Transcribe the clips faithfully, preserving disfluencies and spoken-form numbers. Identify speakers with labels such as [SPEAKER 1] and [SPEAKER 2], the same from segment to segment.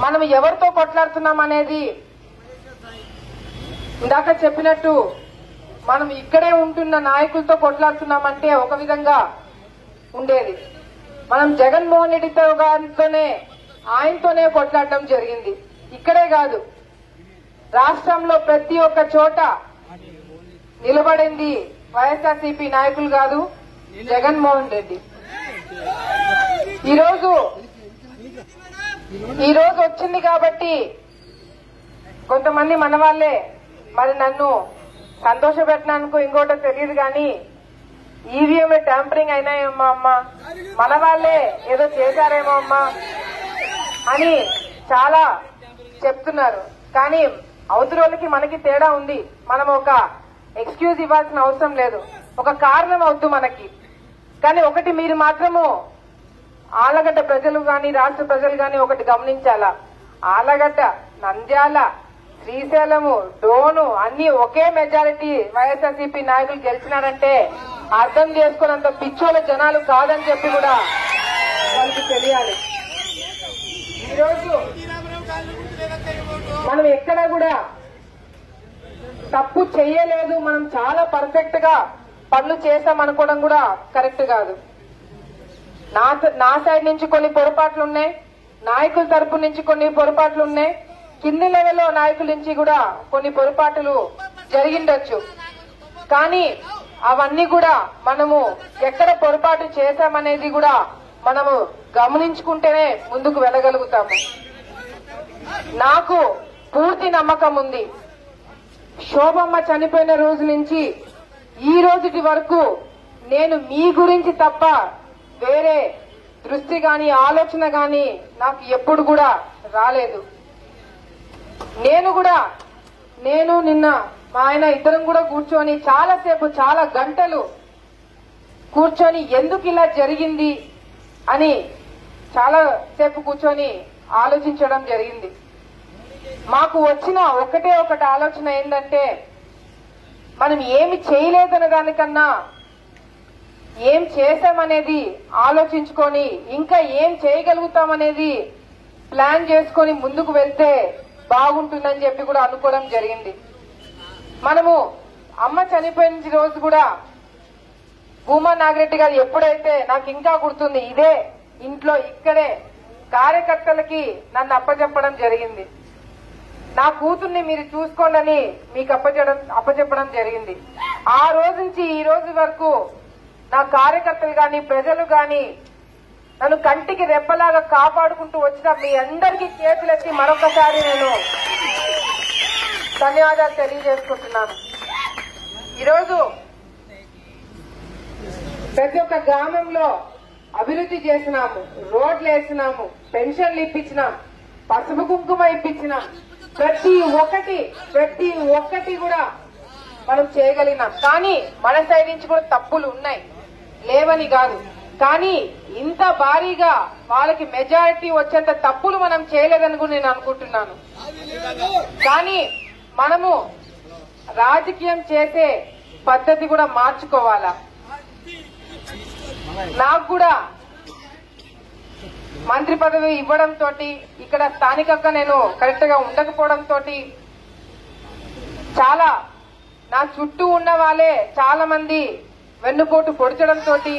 [SPEAKER 1] మనం ఎవరితో కొట్లాడుతున్నాం అనేది ఇందాక చెప్పినట్టు మనం ఇక్కడే ఉంటున్న నాయకులతో కొట్లాడుతున్నామంటే ఒక విధంగా ఉండేది. మనం జగన్మోహన్ రెడ్డితో గారితోనే ఆయనతోనే కొట్లాడడం జరిగింది. ఇక్కడే కాదు, రాష్ట్రంలో ప్రతి ఒక్క చోట నిలబడింది వైఎస్ఆర్సీపీ నాయకులు కాదు, జగన్మోహన్ రెడ్డి. ఈరోజు ఈరోజు వచ్చింది కాబట్టి కొంతమంది మన వాళ్ళే మరి నన్ను సంతోష పెట్టడానికి ఇంకోటో తెలియదు కానీ ఈవీఎం ట్యాంపరింగ్ అయినాయేమో అమ్మా, మన వాళ్ళే ఏదో చేశారేమో అమ్మా అని చాలా చెప్తున్నారు. కానీ అవతలోళ్ళకి మనకి తేడా ఉంది. మనం ఒక ఎక్స్క్యూజ్ ఇవ్వాల్సిన అవసరం లేదు, ఒక కారణం అవుతూ మనకి. కానీ ఒకటి మీరు మాత్రము ఆలగడ్డ ప్రజలు గాని రాష్ట్ర ప్రజలు గాని ఒకటి గమనించాలా, ఆలగడ్డ, నంద్యాల, శ్రీశైలము, డోను అన్ని ఒకే మెజారిటీ వైఎస్ఆర్సీపీ నాయకులు గెలిచినారంటే అర్థం చేసుకున్నంత పిచ్చోళ్ళ జనాలు కాదని చెప్పి కూడా వాళ్ళకి తెలియాలి. ఈరోజు మనం ఎక్కడ కూడా తప్పు చెయ్యలేదు, మనం చాలా పర్ఫెక్ట్ గా పనులు చేశాం అనుకోవడం కూడా కరెక్ట్ కాదు. నా నా సైడ్ నుంచి కొన్ని పొరపాట్లు ఉన్నాయి, నాయకుల తరపు నుంచి కొన్ని పొరపాట్లు ఉన్నాయి, కింది లెవెల్లో నాయకుల నుంచి కూడా కొన్ని పొరపాట్లు జరిగిండొచ్చు. కానీ అవన్నీ కూడా మనము ఎక్కడ పొరపాటు చేశామనేది కూడా మనము గమనించుకుంటేనే ముందుకు వెళ్ళగలుగుతాము. నాకు పూర్తి నమ్మకం ఉంది, శోభమ్మ చనిపోయిన రోజు నుంచి ఈ రోజుటి వరకు నేను మీ గురించి తప్ప వేరే దృష్టి గాని ఆలోచన గాని నాకు ఎప్పుడు కూడా రాలేదు. నేను కూడా నేను నిన్న మా ఆయన ఇద్దరం కూడా కూర్చొని చాలాసేపు చాలా గంటలు కూర్చొని ఎందుకు ఇలా జరిగింది అని చాలా సేపు కూర్చొని ఆలోచించడం జరిగింది. మాకు వచ్చిన ఒకటే ఒకటి ఆలోచన ఏంటంటే మనం ఏమి చేయలేదన్న దానికన్నా ఏం చేశామనేది ఆలోచించుకొని ఇంకా ఏం చేయగలుగుతామనేది ప్లాన్ చేసుకొని ముందుకు వెళ్తే బాగుంటుందని చెప్పి కూడా అనుకోవడం జరిగింది. మనము అమ్మ చనిపోయిన రోజు కూడా భూమా నాగిరెడ్డి గారు ఎప్పుడైతే నాకు ఇంకా గుర్తుంది, ఇదే ఇంట్లో ఇక్కడే కార్యకర్తలకి నన్ను అప్పచెప్పడం జరిగింది. నా కూతుర్ని మీరు చూసుకోండి అని మీకు అప్పచెప్పడం అప్పచెప్పడం జరిగింది. ఆ రోజు నుంచి ఈ రోజు వరకు నా కార్యకర్తలు గాని ప్రజలు గాని నన్ను కంటికి రెప్పలాగా కాపాడుకుంటూ వచ్చిన మీ అందరికీ చేతులెత్తి మరొకసారి నేను ధన్యవాదాలు తెలియజేసుకుంటున్నాను. ఈరోజు ప్రతి ఒక్క గ్రామంలో అభివృద్ధి చేసినాము, రోడ్లు వేసినాము, పెన్షన్లు ఇప్పించినాం, పసుపు కుంకుమ ఇప్పించినాం. ప్రతి ఒక్కటి ప్రతి ఒక్కటి కూడా మనం చేయగలిగినాం. కానీ మన సైడ్ నుంచి కూడా తప్పులు ఉన్నాయి, లేవని కాదు. కానీ ఇంత భారీగా వాళ్ళకి మెజారిటీ వచ్చేంత తప్పులు మనం చేయలేదని కూడా నేను అనుకుంటున్నాను. కానీ మనము రాజకీయం చేసే పద్ధతి కూడా మార్చుకోవాలా. నాకు కూడా మంత్రి పదవి ఇవ్వడం తోటి ఇక్కడ స్థానికంగా నేను కరెక్ట్ గా ఉండకపోవడం తోటి చాలా నా చుట్టూ ఉన్న వాళ్ళే చాలా మంది వెన్నుపోటు పొడిచడం తోటి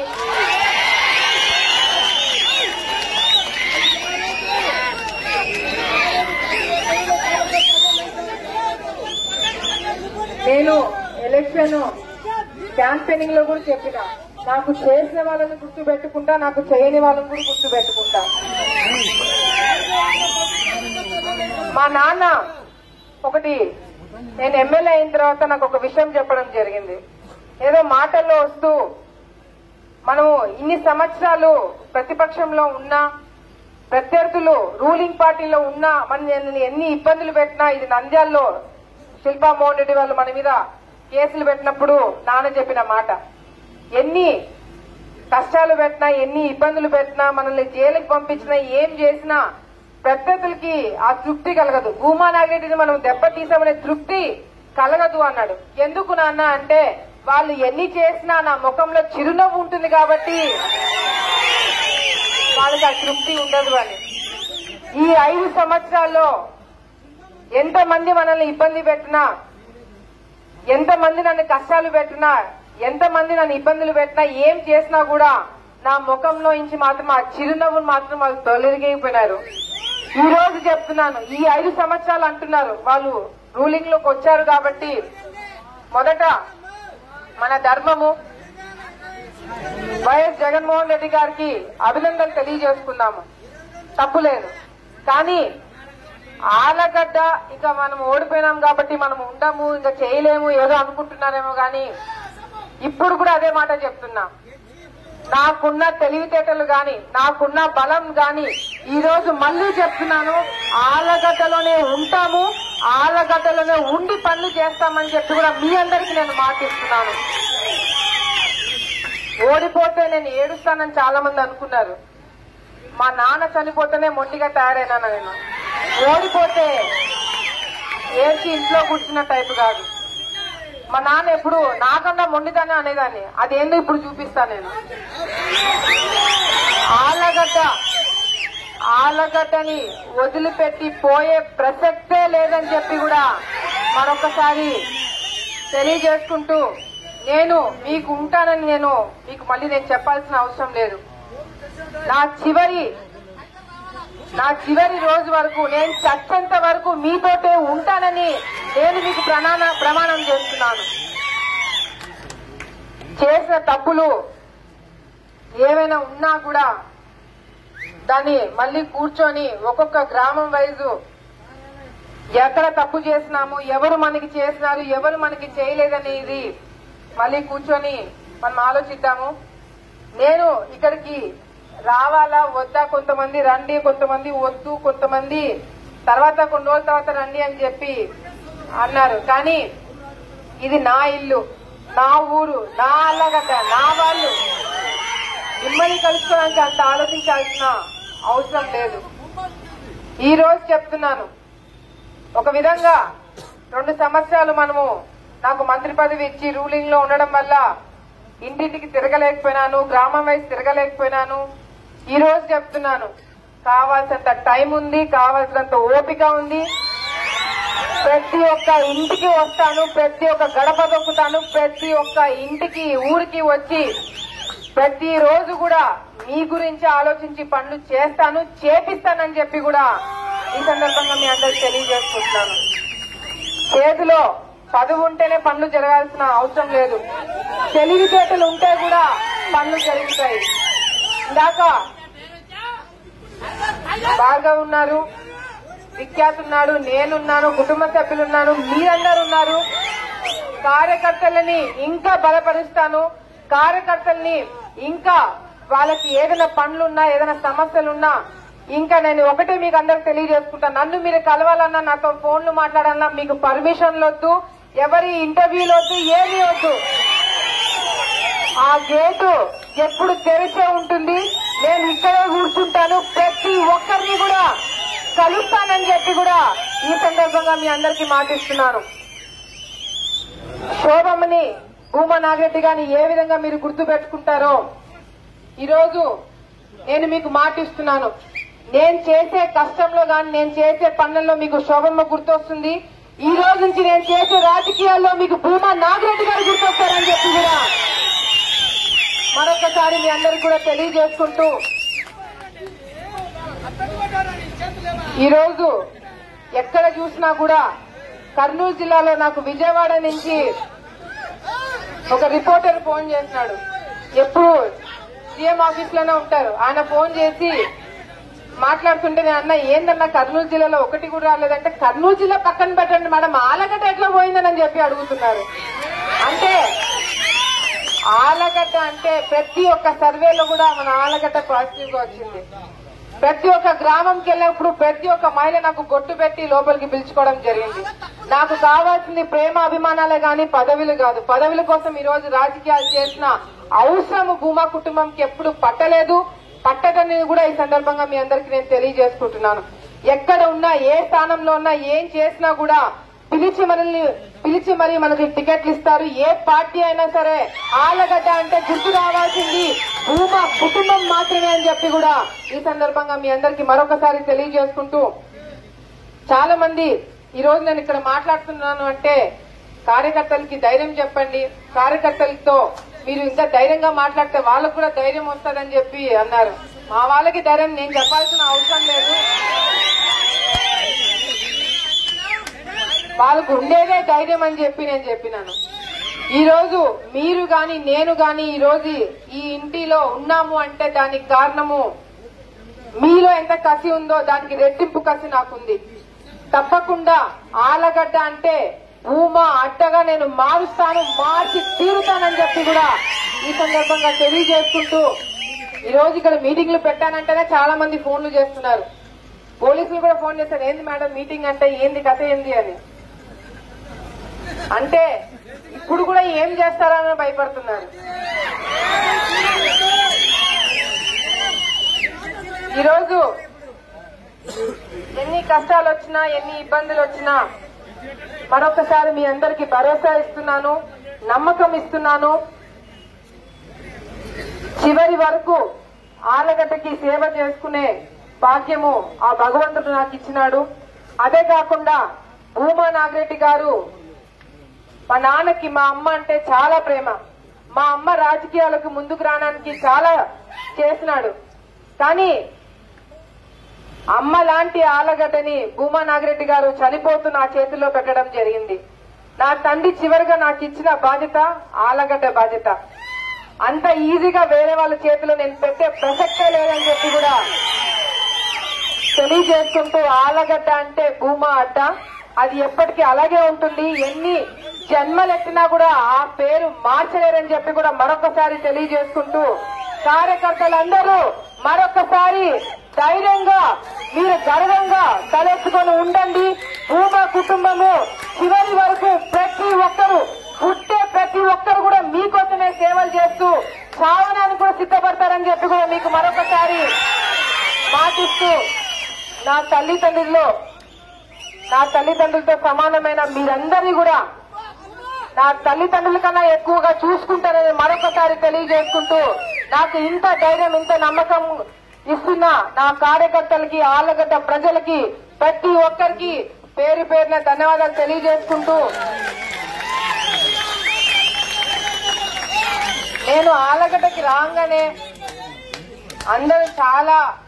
[SPEAKER 1] నేను ఎలక్షన్ క్యాంపెయినింగ్ లో కూడా చెప్పిన, నాకు చేసిన వాళ్ళని గుర్తు పెట్టుకుంటా, నాకు చేయని వాళ్ళని కూడా గుర్తు పెట్టుకుంటా. మా నాన్న ఒకటి నేను ఎమ్మెల్యే అయిన తర్వాత నాకు ఒక విషయం చెప్పడం జరిగింది. ఏదో మాటల్లో వస్తూ మనము ఇన్ని సంవత్సరాలు ప్రతిపక్షంలో ఉన్నా, ప్రత్యర్థులు రూలింగ్ పార్టీలో ఉన్నా, మన ఎన్ని ఇబ్బందులు పెట్టినా, ఇది నంద్యాలలో శిల్పా మోహన్ రెడ్డి వాళ్ళు మన మీద కేసులు పెట్టినప్పుడు నాన్న చెప్పిన మాట, ఎన్ని కష్టాలు పెట్టినా, ఎన్ని ఇబ్బందులు పెట్టినా, మనల్ని జైలుకి పంపించినా, ఏం చేసినా ప్రత్యర్థులకి ఆ తృప్తి కలగదు. భూమా నాగిరెడ్డిని మనం దెబ్బతీసామనే తృప్తి కలగదు అన్నాడు. ఎందుకు నాన్న అంటే వాళ్ళు ఎన్ని చేసినా నా ముఖంలో చిరునవ్వు ఉంటుంది కాబట్టి వాళ్ళకి ఆ తృప్తి ఉండదు అని. ఈ ఐదు సంవత్సరాల్లో ఎంతమంది మనల్ని ఇబ్బంది పెట్టినా, ఎంతమంది నన్ను కష్టాలు పెట్టినా, ఎంతమంది నన్ను ఇబ్బందులు పెట్టినా, ఏం చేసినా కూడా నా ముఖంలో నుంచి మాత్రం ఆ చిరునవ్వులు మాత్రం వాళ్ళు తొలగిపోయినారు. ఈ రోజు చెప్తున్నాను, ఈ ఐదు సంవత్సరాలు అంటున్నారు వాళ్ళు రూలింగ్ లోకి వచ్చారు కాబట్టి మొదట మన ధర్మము వైఎస్ జగన్మోహన్ రెడ్డి గారికి అభినందనలు తెలియజేసుకుందాము, తప్పులేదు. కానీ ఆలగడ్డ ఇక మనం ఓడిపోయినాం కాబట్టి మనం ఉండము, ఇంకా చేయలేము ఏదో అనుకుంటున్నారేమో కానీ ఇప్పుడు కూడా అదే మాట చెప్తున్నా. నాకున్న తెలివితేటలు గాని, నాకున్న బలం గాని ఈ రోజు మళ్లీ చెప్తున్నాను, ఆలగడ్డలోనే ఉంటాము, ఆలగడ్డలోనే ఉండి పనులు చేస్తామని చెప్పి కూడా మీ అందరికీ నేను మాటిస్తున్నాను. ఓడిపోతే నేను ఏడుస్తానని చాలా మంది అనుకున్నారు. మా నాన్న చనిపోతేనే మొండిగా తయారైనా నేను. ఓడిపోతే ఏడ్చి ఇంట్లో కూర్చున్న టైపు కాదు. మా నాన్న ఎప్పుడు నాకన్నా మొండిదానే అనేదాన్ని, అదేందో ఇప్పుడు చూపిస్తా నేను. ఆలగడ్డ ఆలగడ్డని వదిలిపెట్టి పోయే ప్రసక్తే లేదని చెప్పి కూడా మరొకసారి తెలియజేసుకుంటూ, నేను మీకు ఉంటానని నేను మీకు మళ్ళీ నేను చెప్పాల్సిన అవసరం లేదు. నా చివరి నా చివరి రోజు వరకు, నేను చచ్చేంత వరకు మీతోటే ఉంటానని నేను మీకు ప్రమాణ ప్రమాణం చేస్తున్నాను. చేసిన తప్పులు ఏమైనా ఉన్నా కూడా దాన్ని మళ్ళీ కూర్చొని ఒక్కొక్క గ్రామం వైజు ఎక్కడ తప్పు చేసినాము, ఎవరు మనకి చేసినారు, ఎవరు మనకి చేయలేదనేది మళ్ళీ కూర్చొని మనం ఆలోచిద్దాము. నేను ఇక్కడికి రావాలా వద్దా, కొంతమంది రండి, కొంతమంది వద్దు, కొంతమంది తర్వాత కొన్ని రోజుల తర్వాత రండి అని చెప్పి అన్నారు. కానీ ఇది నా ఇల్లు, నా ఊరు, నా అల్లగడ్డ, నా వాళ్ళు. మిమ్మల్ని కలుసుకోవడానికి అంత ఆలోచించాల్సిన అవసరం లేదు. ఈ రోజు చెప్తున్నాను, ఒక విధంగా రెండు సంవత్సరాలు మనము నాకు మంత్రి పదవి ఇచ్చి రూలింగ్ లో ఉండడం వల్ల ఇంటింటికి తిరగలేకపోయినాను, గ్రామం వైపు తిరగలేకపోయినాను. ఈ రోజు చెప్తున్నాను, కావాల్సినంత టైం ఉంది, కావాల్సినంత ఓపిక ఉంది. ప్రతి ఒక్క ఇంటికి వస్తాను, ప్రతి ఒక్క గడప దొక్కుతాను, ప్రతి ఒక్క ఇంటికి ఊరికి వచ్చి ప్రతి రోజు కూడా మీ గురించి ఆలోచించి పనులు చేస్తాను, చేపిస్తానని చెప్పి కూడా ఈ సందర్భంగా మీ అందరికి తెలియజేసుకుంటున్నాను. చేతిలో చదువు ఉంటేనే పనులు జరగాల్సిన అవసరం లేదు, తెలివితేటలు ఉంటే కూడా పనులు జరుగుతాయి. ఇందాక భార్గవ్ ఉన్నారు, విఖ్యాత్ ఉన్నాడు, నేనున్నాను, కుటుంబ సభ్యులున్నాను, మీరందరూ ఉన్నారు. కార్యకర్తలని ఇంకా బలపరుస్తాను, కార్యకర్తల్ని ఇంకా వాళ్ళకి ఏదైనా పనులున్నా, ఏదైనా సమస్యలున్నా ఇంకా నేను ఒకటే మీకు అందరికి తెలియజేసుకుంటాను. నన్ను మీరు కలవాలన్నా, నాతో ఫోన్లు మాట్లాడాలన్నా మీకు పర్మిషన్లు వద్దు, ఎవరి ఇంటర్వ్యూలు వద్దు, ఏమీ వద్దు. ఆ గేటు ఎప్పుడు తెరిచే ఉంటుంది. నేను ఇక్కడే కూర్చుంటాను, ప్రతి ఒక్కరిని కూడా కలుస్తానని చెప్పి కూడా ఈ సందర్భంగా మీ అందరికీ మాటిస్తున్నాను. శోభమ్మని, భూమా నాగరెడ్డి గాని ఏ విధంగా మీరు గుర్తు పెట్టుకుంటారో ఈరోజు నేను మీకు మాటిస్తున్నాను. నేను చేసే కష్టంలో గాని, నేను చేసే పనుల్లో మీకు శోభమ్మ గుర్తొస్తుంది. ఈ రోజు నుంచి నేను చేసే రాజకీయాల్లో మీకు భూమా నాగరెడ్డి గారు గుర్తొస్తారని చెప్పి కూడా మరొకసారి మీ అందరికి కూడా తెలియజేసుకుంటూ, ఈరోజు ఎక్కడ చూసినా కూడా కర్నూలు జిల్లాలో నాకు విజయవాడ నుంచి ఒక రిపోర్టర్ ఫోన్ చేస్తున్నాడు. ఎప్పుడు సీఎం ఆఫీస్ లోనే ఉంటారు. ఆయన ఫోన్ చేసి మాట్లాడుతుంటే నేను అన్న, ఏందన్నా కర్నూలు జిల్లాలో ఒకటి కూడా రాలేదంటే, కర్నూలు జిల్లా పక్కన పెట్టండి మేడం, ఆలగడ్డ ఎట్లా పోయిందని చెప్పి అడుగుతున్నారు. అంటే ఆలగడ్డ అంటే ప్రతి ఒక్క సర్వేలో కూడా మన ఆలగడ్డ పాజిటివ్ గా వచ్చింది. ప్రతి ఒక్క గ్రామంకి వెళ్ళినప్పుడు ప్రతి ఒక్క మహిళ నాకు బొట్టు పెట్టి లోపలికి పిలుచుకోవడం జరిగింది. నాకు కావాల్సింది ప్రేమ అభిమానాలే గాని పదవులు కాదు. పదవుల కోసం ఈ రోజు రాజకీయాలు చేసిన అవసరం భూమా కుటుంబంకి ఎప్పుడు పట్టలేదు, పట్టదని కూడా ఈ సందర్భంగా మీ అందరికీ నేను తెలియజేసుకుంటున్నాను. ఎక్కడ ఉన్నా, ఏ స్థానంలో ఉన్నా, ఏం చేసినా కూడా పిలిచి మనల్ని పిలిచి మరి మనకి టికెట్లు ఇస్తారు. ఏ పార్టీ అయినా సరే ఆలగడ్డ అంటే గుర్తు రావాల్సింది భూమా కుటుంబం మాత్రమే అని చెప్పి కూడా ఈ సందర్భంగా మీ అందరికీ మరొకసారి తెలియజేసుకుంటూ, చాలా మంది ఈ రోజు నేను ఇక్కడ మాట్లాడుతున్నాను అంటే కార్యకర్తలకి ధైర్యం చెప్పండి, కార్యకర్తలతో మీరు ఇంకా ధైర్యంగా మాట్లాడితే వాళ్ళకు కూడా ధైర్యం వస్తుందని చెప్పి అన్నారు. మా వాళ్ళకి ధైర్యం నేను చెప్పాల్సిన అవసరం లేదు, వాళ్ళకు ఉండేదే ధైర్యం అని చెప్పి నేను చెప్పినాను. ఈ రోజు మీరు గాని నేను గాని ఈ రోజు ఈ ఇంటిలో ఉన్నాము అంటే దానికి కారణము మీలో ఎంత కసి ఉందో దానికి రెట్టింపు కసి నాకుంది. తప్పకుండా ఆలగడ్డ అంటే భూమా అడ్డగా నేను మారుస్తాను, మార్చి తీరుతానని చెప్పి కూడా ఈ సందర్భంగా తెలియజేసుకుంటూ, ఈ రోజు ఇక్కడ మీటింగ్లు పెట్టానంటేనే చాలా మంది ఫోన్లు చేస్తున్నారు. పోలీసులు కూడా ఫోన్ చేస్తారు, ఏంది మేడం మీటింగ్ అంటే ఏంది కథ ఏంది అని. అంటే ఇప్పుడు కూడా ఏం చేస్తారని భయపడుతున్నారు. ఈరోజు ఎన్ని కష్టాలు వచ్చినా ఎన్ని ఇబ్బందులు వచ్చినా మరొకసారి మీ అందరికీ భరోసా ఇస్తున్నాను, నమ్మకం ఇస్తున్నాను. చివరి వరకు ఆలగడ్డకి సేవ చేసుకునే భాగ్యము ఆ భగవంతుడు నాకు ఇచ్చినాడు. అదే కాకుండా భూమా నాగిరెడ్డి గారు మా నాన్నకి మా అమ్మ అంటే చాలా ప్రేమ. మా అమ్మ రాజకీయాలకు ముందుకు రావడానికి చాలా చేసినాడు. కానీ అమ్మ లాంటి ఆలగడ్డని భూమా నాగిరెడ్డి గారు చనిపోతూ నా చేతుల్లో పెట్టడం జరిగింది. నా తండ్రి చివరిగా నాకు ఇచ్చిన బాధ్యత ఆలగడ్డ బాధ్యత. అంత ఈజీగా వేరే వాళ్ళ చేతిలో నేను పెట్టే ప్రసక్తే లేదని చెప్పి కూడా తెలియజేసుకుంటూ, ఆలగడ్డ అంటే భూమా అడ్డ, అది ఎప్పటికీ అలాగే ఉంటుంది. ఎన్ని జన్మలెత్తినా కూడా ఆ పేరు మార్చలేరని చెప్పి కూడా మరొకసారి తెలియజేసుకుంటూ, కార్యకర్తలందరూ మరొకసారి ధైర్యంగా మీరు గర్వంగా తలెత్తుకొని ఉండండి. భూమా కుటుంబము చివరి వరకు ప్రతి ఒక్కరు పుట్టే ప్రతి ఒక్కరు కూడా మీకోసమే సేవలు చేస్తూ చావనానికి కూడా సిద్ధపడతారని చెప్పి కూడా మీకు మరొకసారి మాటిస్తూ, నా తల్లిదండ్రుల్లో నా తల్లిదండ్రులతో సమానమైన మీరందరినీ కూడా నా తల్లిదండ్రుల కన్నా ఎక్కువగా చూసుకుంటానని మరొకసారి తెలియజేసుకుంటూ, నాకు ఇంత ధైర్యం ఇంత నమ్మకం ఇస్తున్న నా కార్యకర్తలకి ఆలగడ్డ ప్రజలకి ప్రతి ఒక్కరికి పేరు పేరున ధన్యవాదాలు తెలియజేసుకుంటూ, నేను ఆలగడ్డకి రాగానే అందరూ చాలా